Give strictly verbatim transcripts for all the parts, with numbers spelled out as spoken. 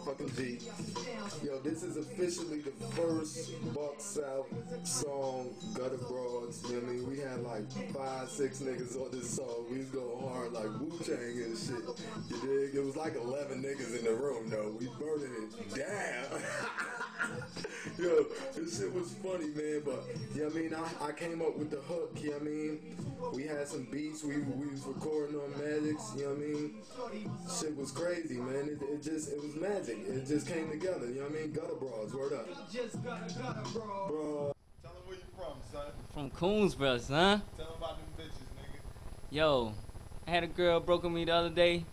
motherfucking G. Yo, this is officially the first Buck South song, Gutter Broads. You know what I mean? We had like five, six niggas on this song. We was going hard like Wu-Tang and shit. You dig? It was like eleven niggas in the room, though. We burning it down. Yo, this shit was funny, man, but, you know what I mean? I, I came up with the hook, you know what I mean? We had some beats, we, we was recording on Magics, you know what I mean? Shit was crazy, man. It, it just, it was magic. It just came together, you know what I mean? Gutter Broads, word up. Bro. Tell them where you from, son. From Coonsboro, son. Tell them about them bitches, nigga. Yo, I had a girl broke on me the other day.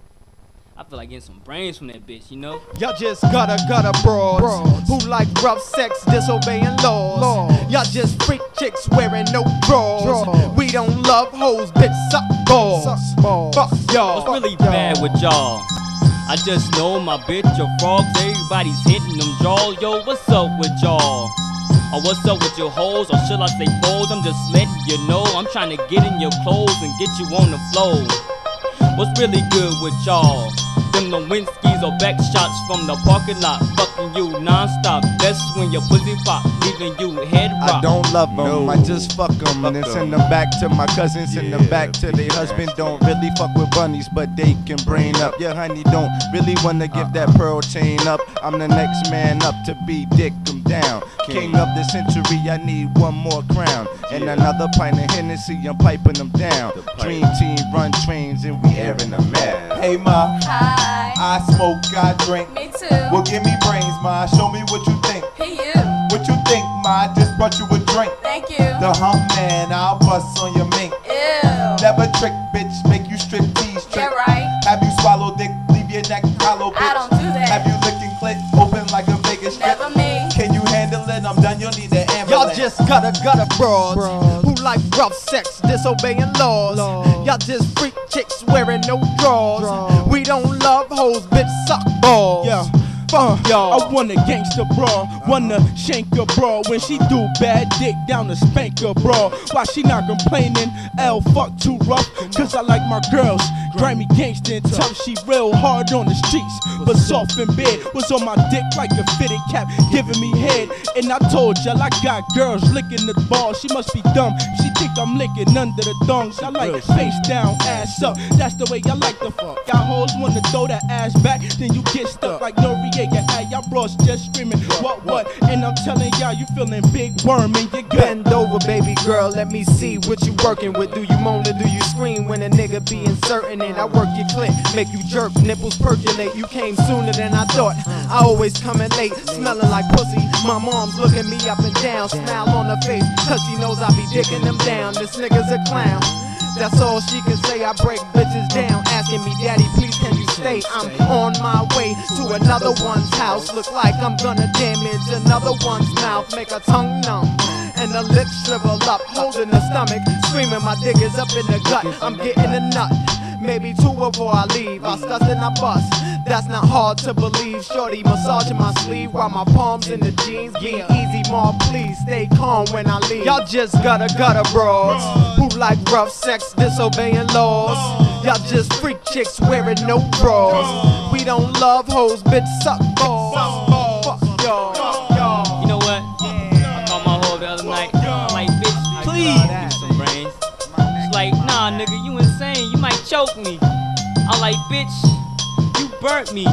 I feel like getting some brains from that bitch, you know? Y'all just gutter gutter broads, broads who like rough sex, disobeying laws. laws. Y'all just freak chicks wearing no drawers. Draws. We don't love hoes, bitch, suck balls. Suck balls. Fuck y'all. What's really bad with y'all? I just know my bitch, your frogs, everybody's hitting them jaw. Yo, what's up with y'all? Or what's up with your hoes, or should I say foes? I'm just letting you know I'm trying to get in your clothes and get you on the floor. What's really good with y'all? Them Lewinsky's or back shots from the parking lot, fucking you non-stop. That's when your pussy pop, leaving you head rock. I don't love them, No. I just fuck them and then send them back to my cousins, send them Yeah, back to their husband. Don't really fuck with bunnies, but they can brain up. Yeah, honey, don't really wanna give that pearl chain up. I'm the next man up to be dick 'em down. King of the century, I need one more crown. And another pint of Hennessy, I'm piping them down. Dream team run trains and we airing them out. Hey ma, Hi. I smoke, I drink. Me too. Well, give me brains, ma. Show me what you think. Hey you. What you think, ma? I just brought you a drink. Thank you. The hump man, I'll bust on your mink. Ew. Never trick, bitch. Make you strip tease trick. Yeah, right. Have you swallow dick? Leave your neck hollow, bitch. I don't do that. Have you licking clit open like a Vegas strip? Never me. Can you handle it? I'm done. You'll need an ambulance. Y'all just gutter gutter broads, broads who like rough sex, disobeying laws. laws. Y'all just freak chicks wearing no drawers. Draws. We don't love hoes, bitch, suck balls. Yeah. Fuck y'all. I want a gangster bra, wanna shank a bra. When she do bad dick down to spank a bra. Why she not complaining? L fuck too rough, cause I like my girls grimy, gangster and tough. She real hard on the streets, but soft in bed. Was on my dick like a fitted cap, giving me head. And I told y'all I got girls licking the ball. She must be dumb, she think I'm licking under the thongs. I like face down, ass up, that's the way I like the fuck. Y'all hoes wanna throw that ass back, then you get stuck like Noriega. Hey, y'all bros just screaming, what, what? And I'm telling y'all, you feeling big worm in your gut. Bend over, baby girl, let me see what you working with. Do you moan or do you scream when a nigga be inserting it? I work your clit, make you jerk, nipples percolate. You came sooner than I thought. I always coming late, smelling like pussy. My mom's looking me up and down, smile on her face, cause she knows I be dicking them down. This nigga's a clown. That's all she can say. I break bitches down, asking me, daddy, please can you stay? I'm on my way to another one's house. Look like I'm gonna damage another one's mouth, make her tongue numb and the lips shrivel up, holding the stomach, screaming my dick is up in the gut. I'm getting a nut, maybe two before I leave. I stuff and I bust, that's not hard to believe. Shorty massaging my sleeve while my palms in the jeans. Be easy, ma, please stay calm when I leave. Y'all just gutter gutter broads who like rough sex, disobeying laws. Y'all just freak chicks wearing no drawers. We don't love hoes, bitch, suck balls. Fuck y'all. You know what? I called my hoe the other night. I'm like, bitch, please give me some brains. She's like, nah, nigga, you insane. You might choke me. I'm like, bitch, you burnt me.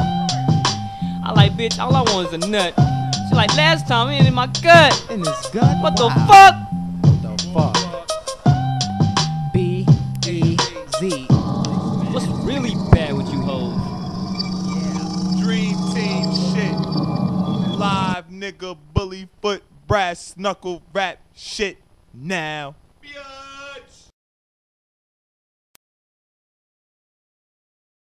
I like, bitch, all I want is a nut. She's like, last time it in my gut. In his gut? What the Wow. fuck? What the fuck? B E Z. What's really bad with you hoes? Dream team shit. Live nigga, bully foot, brass knuckle rap shit now. Yeah.